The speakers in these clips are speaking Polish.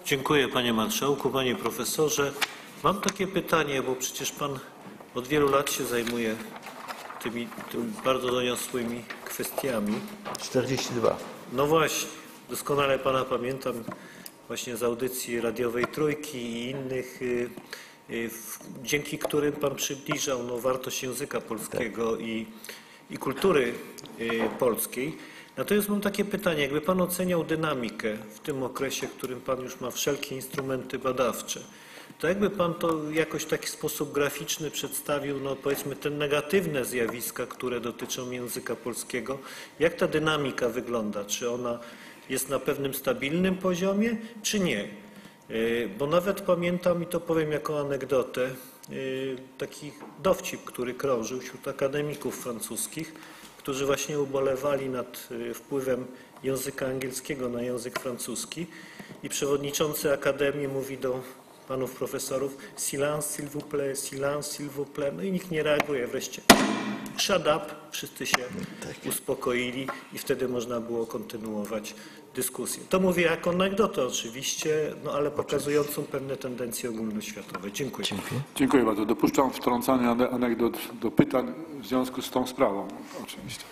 Dziękuję panie marszałku, panie profesorze. Mam takie pytanie, bo przecież pan od wielu lat się zajmuje tymi bardzo doniosłymi kwestiami. 42. No właśnie, doskonale pana pamiętam właśnie z audycji radiowej Trójki i innych, dzięki którym pan przybliżał wartość języka polskiego i kultury polskiej. Natomiast mam takie pytanie, jakby pan oceniał dynamikę w tym okresie, w którym pan już ma wszelkie instrumenty badawcze, to jakby pan to jakoś w taki sposób graficzny przedstawił, powiedzmy te negatywne zjawiska, które dotyczą języka polskiego, jak ta dynamika wygląda, czy ona jest na pewnym stabilnym poziomie, czy nie? Bo nawet pamiętam, i to powiem jako anegdotę, taki dowcip, który krążył wśród akademików francuskich, którzy właśnie ubolewali nad wpływem języka angielskiego na język francuski i przewodniczący akademii mówi do panów profesorów silence s'il vous plaît, silence s'il vous plaît, no i nikt nie reaguje, wreszcie shut up, wszyscy się uspokoili i wtedy można było kontynuować dyskusję. To mówię jako anegdotę oczywiście, ale pokazującą pewne tendencje ogólnoświatowe. Dziękuję. Dziękuję bardzo. Dopuszczam wtrącanie anegdot do pytań w związku z tą sprawą oczywiście.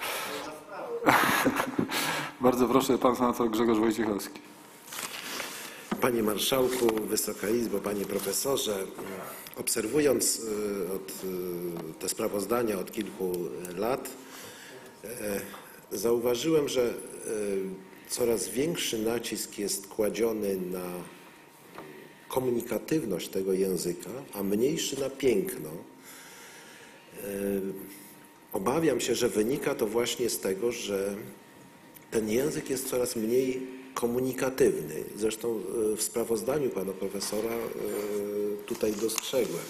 Bardzo proszę, pan senator Grzegorz Wojciechowski. Panie Marszałku, Wysoka Izbo, Panie Profesorze, obserwując te sprawozdania od kilku lat, zauważyłem, że coraz większy nacisk jest kładziony na komunikatywność tego języka, a mniejszy na piękno. Obawiam się, że wynika to właśnie z tego, że ten język jest coraz mniej komunikatywny. Zresztą w sprawozdaniu pana profesora tutaj dostrzegłem.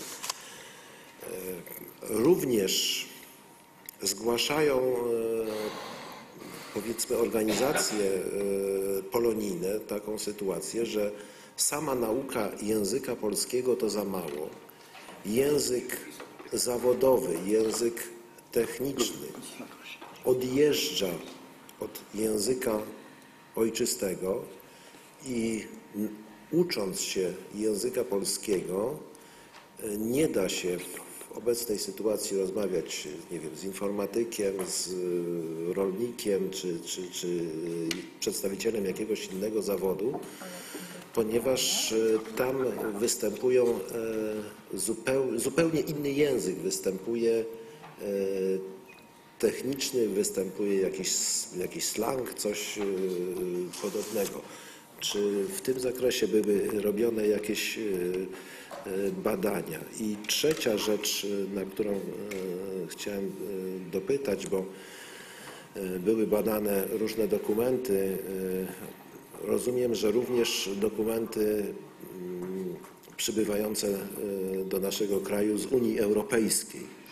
Również zgłaszają, powiedzmy, organizacje polonijne taką sytuację, że sama nauka języka polskiego to za mało. Język zawodowy, język techniczny odjeżdża od języka ojczystego i ucząc się języka polskiego nie da się w obecnej sytuacji rozmawiać, nie wiem, z informatykiem, z rolnikiem czy przedstawicielem jakiegoś innego zawodu, ponieważ tam występują zupełnie inny język, występuje techniczny, występuje jakiś slang, coś podobnego. Czy w tym zakresie były robione jakieś badania? I trzecia rzecz, na którą chciałem dopytać, bo były badane różne dokumenty. Rozumiem, że również dokumenty przybywające do naszego kraju z Unii Europejskiej.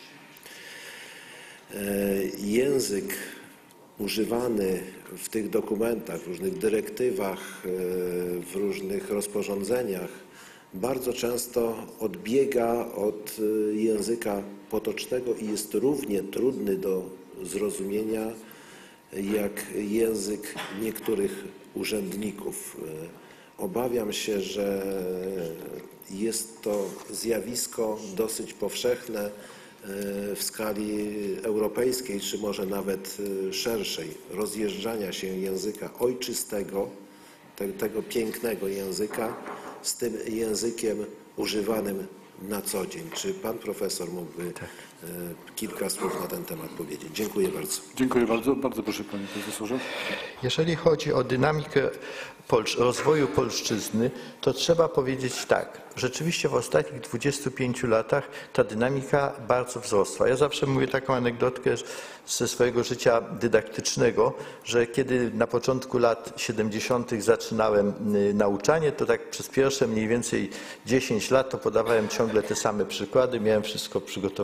Język używany w tych dokumentach, w różnych dyrektywach, w różnych rozporządzeniach bardzo często odbiega od języka potocznego i jest równie trudny do zrozumienia jak język niektórych urzędników. Obawiam się, że jest to zjawisko dosyć powszechne w skali europejskiej, czy może nawet szerszej, rozjeżdżania się języka ojczystego, tego pięknego języka, z tym językiem używanym na co dzień. Czy pan profesor mógłby kilka słów na ten temat powiedzieć? Dziękuję bardzo. Dziękuję bardzo. Bardzo proszę, panie profesorze. Jeżeli chodzi o dynamikę rozwoju polszczyzny, to trzeba powiedzieć tak. Rzeczywiście w ostatnich 25 latach ta dynamika bardzo wzrosła. Ja zawsze mówię taką anegdotkę ze swojego życia dydaktycznego, że kiedy na początku lat 70. zaczynałem nauczanie, to tak przez pierwsze mniej więcej 10 lat to podawałem ciągle te same przykłady, miałem wszystko przygotowane ładnie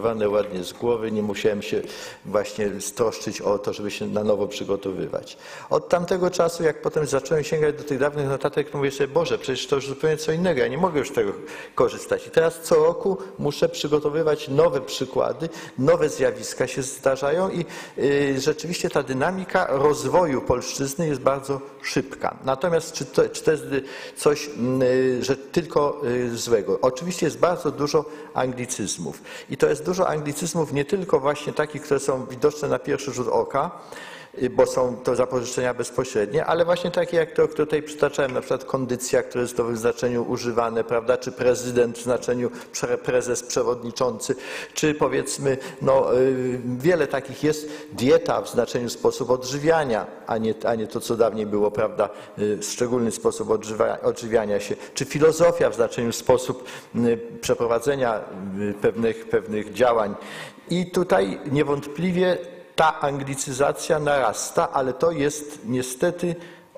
dokładnie z głowy, nie musiałem się właśnie stroszczyć o to, żeby się na nowo przygotowywać. Od tamtego czasu, jak potem zacząłem sięgać do tych dawnych notatek, to mówię sobie, Boże, przecież to już zupełnie co innego, ja nie mogę już z tego korzystać. I teraz co roku muszę przygotowywać nowe przykłady, nowe zjawiska się zdarzają i rzeczywiście ta dynamika rozwoju polszczyzny jest bardzo szybka. Natomiast czy to jest coś, że tylko złego? Oczywiście jest bardzo dużo anglicyzmów. I to jest dużo anglicyzmów nie tylko właśnie takich, które są widoczne na pierwszy rzut oka, bo są to zapożyczenia bezpośrednie, ale właśnie takie jak to, które tutaj przytaczałem, na przykład kondycja, które jest w znaczeniu używane, prawda, czy prezydent w znaczeniu prezes, przewodniczący, czy powiedzmy, no, wiele takich jest, dieta w znaczeniu sposób odżywiania, a nie to, co dawniej było, prawda, szczególny sposób odżywiania się, czy filozofia w znaczeniu sposób przeprowadzenia pewnych działań. I tutaj niewątpliwie ta anglicyzacja narasta, ale to jest niestety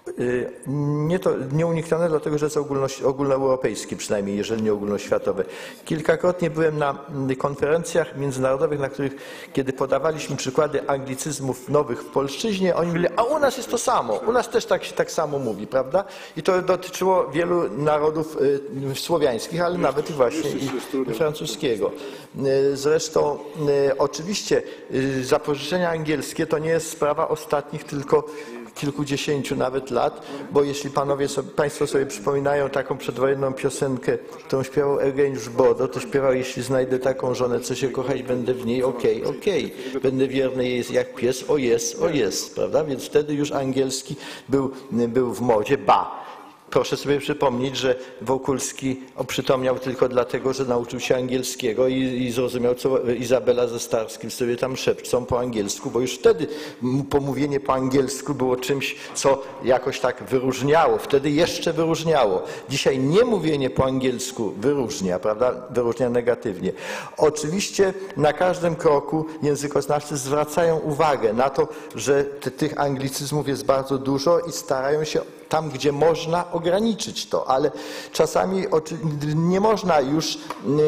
nieuniknione, dlatego że jest ogólnoeuropejskie przynajmniej, jeżeli nie ogólnoświatowe. Kilkakrotnie byłem na konferencjach międzynarodowych, na których, kiedy podawaliśmy przykłady anglicyzmów nowych w polszczyźnie, oni mówili, a u nas jest to samo, u nas też tak samo mówi, prawda? I to dotyczyło wielu narodów słowiańskich, ale nawet i właśnie i francuskiego. Zresztą oczywiście zapożyczenia angielskie to nie jest sprawa ostatnich tylko kilkudziesięciu nawet lat, bo jeśli Państwo sobie przypominają taką przedwojenną piosenkę, którą śpiewał Eugeniusz Bodo, to śpiewał, jeśli znajdę taką żonę, co się kochać będę w niej, okej. Będę wierny jej jak pies, o jest, prawda? Więc wtedy już angielski był w modzie, Proszę sobie przypomnieć, że Wokulski oprzytomniał tylko dlatego, że nauczył się angielskiego i zrozumiał, co Izabela ze Starskim sobie tam szepczą po angielsku, bo już wtedy pomówienie po angielsku było czymś, co jakoś tak wyróżniało. Wtedy jeszcze wyróżniało. Dzisiaj niemówienie po angielsku wyróżnia, prawda? Wyróżnia negatywnie. Oczywiście na każdym kroku językoznawcy zwracają uwagę na to, że tych anglicyzmów jest bardzo dużo i starają się tam, gdzie można, ograniczyć to, ale czasami nie można już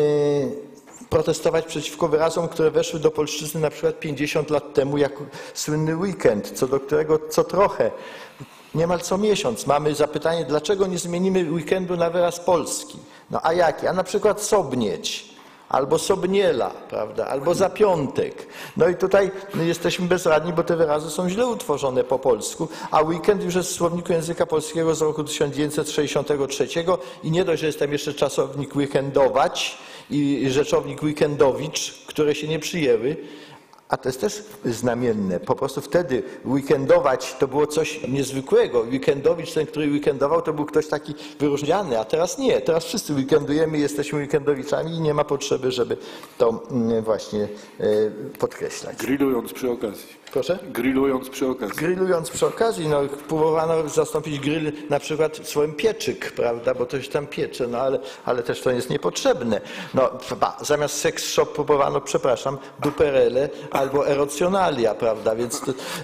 protestować przeciwko wyrazom, które weszły do polszczyzny na przykład 50 lat temu, jak słynny weekend, co do którego co trochę, niemal co miesiąc mamy zapytanie, dlaczego nie zmienimy weekendu na wyraz polski? No a jaki? A na przykład sobnieć. Albo sobniela, prawda, albo za piątek. No i tutaj jesteśmy bezradni, bo te wyrazy są źle utworzone po polsku, a weekend już jest w słowniku języka polskiego z roku 1963 i nie dość, że jest tam jeszcze czasownik weekendować i rzeczownik weekendowicz, które się nie przyjęły, a to jest też znamienne. Po prostu wtedy weekendować to było coś niezwykłego. Weekendowicz, ten, który weekendował, to był ktoś taki wyróżniany, a teraz nie. Teraz wszyscy weekendujemy, jesteśmy weekendowiczami i nie ma potrzeby, żeby to właśnie podkreślać. Grillując przy okazji. Proszę? Grillując przy okazji. Grillując przy okazji, no próbowano zastąpić grill na przykład swoim pieczyk, prawda, bo to się tam piecze, no ale też to jest niepotrzebne. No zamiast sex shop próbowano, przepraszam, duperele albo erocjonalia, prawda, więc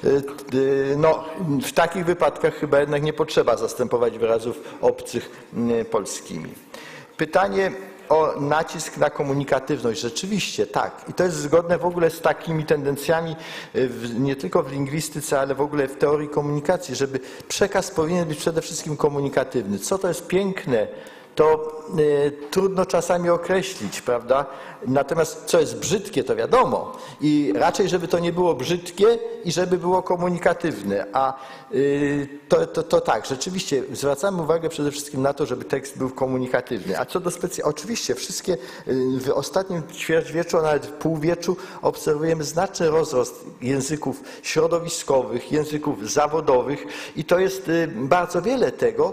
no w takich wypadkach chyba jednak nie potrzeba zastępować wyrazów obcych polskimi. Pytanie o nacisk na komunikatywność. Rzeczywiście tak. I to jest zgodne w ogóle z takimi tendencjami nie tylko w lingwistyce, ale w ogóle w teorii komunikacji, żeby przekaz powinien być przede wszystkim komunikatywny. Co to jest piękne, to trudno czasami określić, prawda? Natomiast co jest brzydkie, to wiadomo. I raczej, żeby to nie było brzydkie i żeby było komunikatywne. A to tak, rzeczywiście zwracamy uwagę przede wszystkim na to, żeby tekst był komunikatywny. A co do oczywiście wszystkie w ostatnim ćwierćwieczu, a nawet w półwieczu obserwujemy znaczny rozrost języków środowiskowych, języków zawodowych i to jest bardzo wiele tego.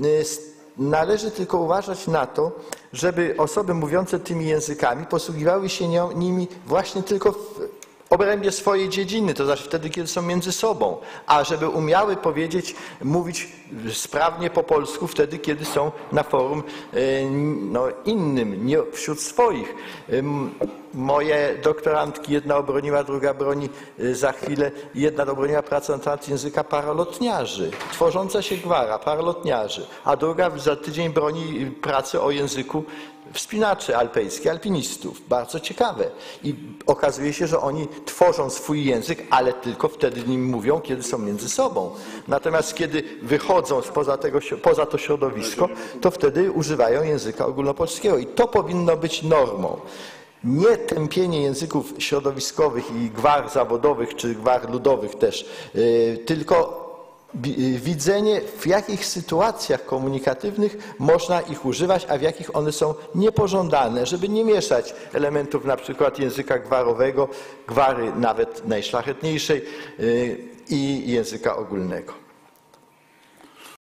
Należy tylko uważać na to, żeby osoby mówiące tymi językami posługiwały się nimi właśnie tylko w obrębie swojej dziedziny, to znaczy wtedy, kiedy są między sobą, a żeby umiały mówić sprawnie po polsku wtedy, kiedy są na forum innym, nie wśród swoich. Moje doktorantki, jedna obroniła, druga broni za chwilę, jedna obroniła pracę na temat języka paralotniarzy, tworząca się gwara, paralotniarzy, a druga za tydzień broni pracy o języku wspinaczy alpejskich, alpinistów. Bardzo ciekawe. I okazuje się, że oni tworzą swój język, ale tylko wtedy nim mówią, kiedy są między sobą. Natomiast kiedy wychodzą poza to środowisko, to wtedy używają języka ogólnopolskiego. I to powinno być normą. Nie tępienie języków środowiskowych i gwar zawodowych, czy gwar ludowych też, tylko widzenie, w jakich sytuacjach komunikatywnych można ich używać, a w jakich one są niepożądane, żeby nie mieszać elementów na przykład języka gwarowego, gwary nawet najszlachetniejszej i języka ogólnego.